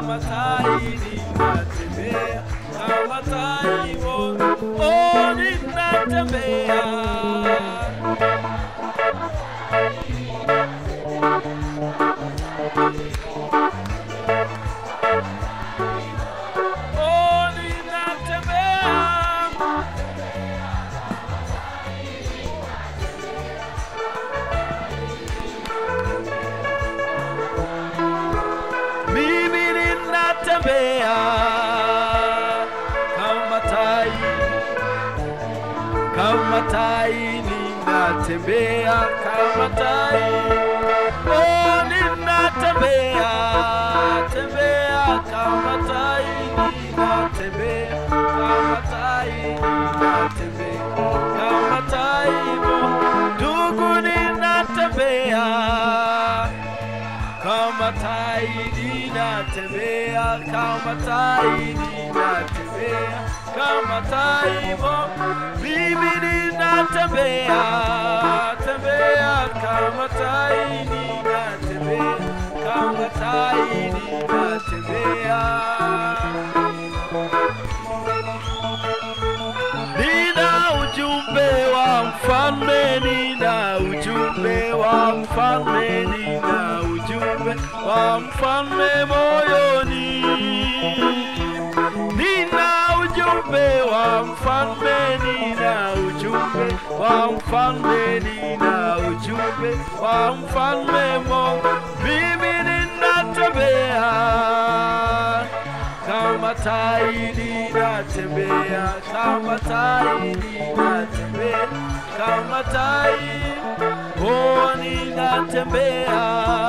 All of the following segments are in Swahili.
kama tai ninatembea, kama tai oh ninatembea. Kama tai ninatembea, kama tai oh ninatembea, tembea kama tai ninatembea, kama tai ninatembea, kama tai ndugu ninatembea, kama tai ninatembea, kama tai ninatembea, kama tai mimi ninatembea, tembea kama tai ninatembea, kama tai ninatembea. Nina ujumbe wa mfalme, nina ujumbe wa mfalme, nina ujumbe wa mfalme moyoni. Nina ujumbe wa mfalme, nina ujumbe wa mfalme, nina ujumbe wa mfalme mimi ninatembea, kama tai ninatembea, kama tai ninatembea, kama tai oh ninatembea,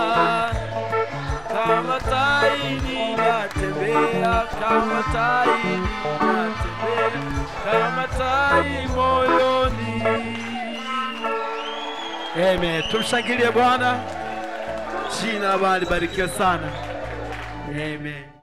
kama tai ninatembea, kama tai ninatembea, kama tai moyoni. Amen. Tumshangilie Bwana. Jina bali barikiwe sana. Amen.